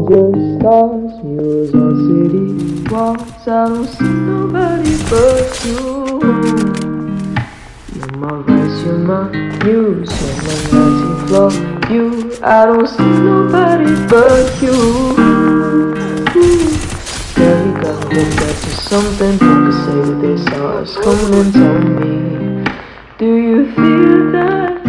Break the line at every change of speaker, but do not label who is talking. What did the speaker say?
your stars, murals on city walls. I don't see nobody but you. You're my vice, you're my muse, you're my nasty flaw. You, I don't see nobody but you. Yeah, you gotta look back to something. Don't could say that they saw us coming. Tell me, do you feel that?